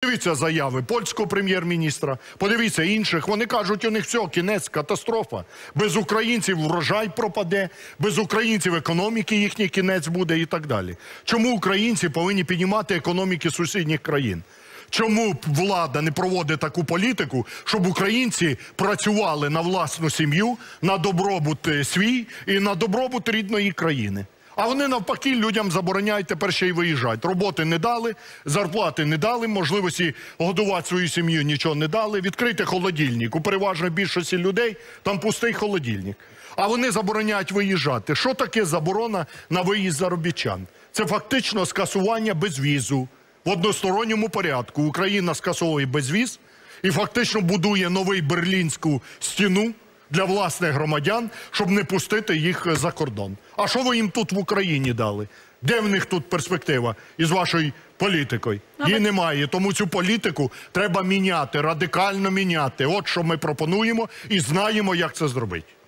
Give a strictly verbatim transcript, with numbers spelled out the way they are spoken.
Подивіться заяви польського прем'єр-міністра, подивіться інших. Вони кажуть, у них все, кінець, катастрофа. Без українців врожай пропаде, без українців економіки їхній кінець буде і так далі. Чому українці повинні піднімати економіки сусідніх країн? Чому влада не проводить таку політику, щоб українці працювали на власну сім'ю, на добробут свій і на добробут рідної країни? А вони навпаки людям забороняють тепер ще й виїжджати. Роботи не дали, зарплати не дали, можливості годувати свою сім'ю нічого не дали. Відкрийте холодильник. У переважної більшості людей там пустий холодильник. А вони забороняють виїжджати. Що таке заборона на виїзд заробітчан? Це фактично скасування безвізу. В односторонньому порядку Україна скасовує безвіз і фактично будує новий Берлінську стіну для власних громадян, щоб не пустити їх за кордон. А що ви їм тут в Україні дали? Де в них тут перспектива із вашою політикою? Її немає, тому цю політику треба міняти, радикально міняти. От що ми пропонуємо і знаємо, як це зробити.